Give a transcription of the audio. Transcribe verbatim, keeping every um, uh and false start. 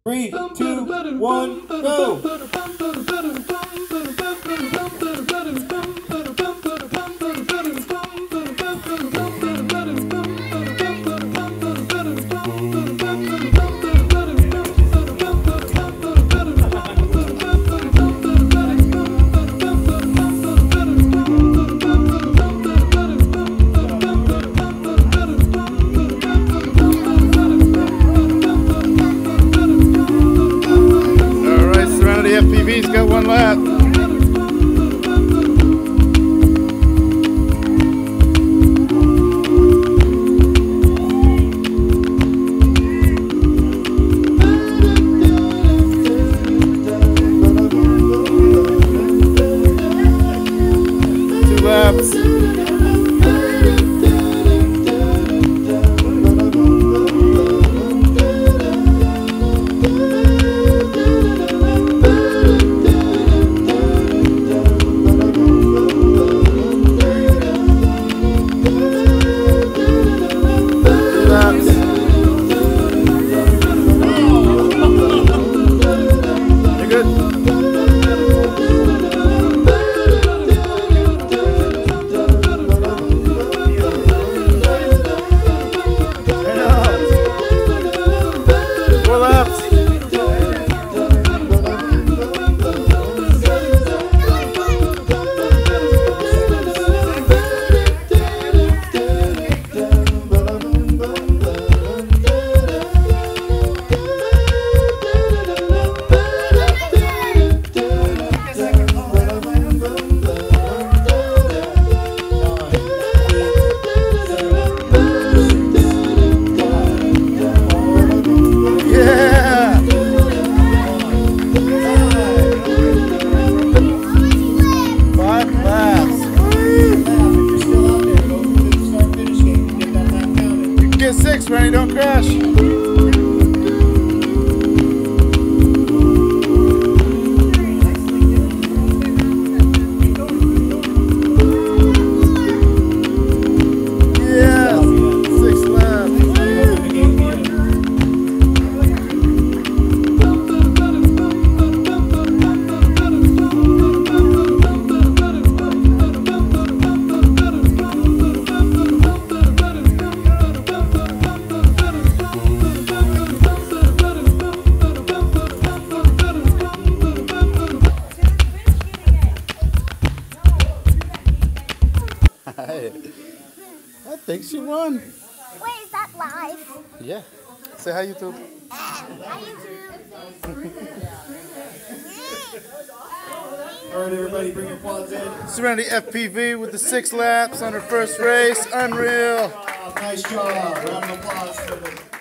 Three, two, one, go! F P V's got one lap. Two laps. Six, Rennie, don't crash. Yeah, six laps. I think she won. Wait, is that live? Yeah. Say hi, YouTube. Hi, YouTube. All right, everybody, bring your quads in. Serenity F P V with the six laps on her first race. Unreal. Oh, nice job. Round of applause for the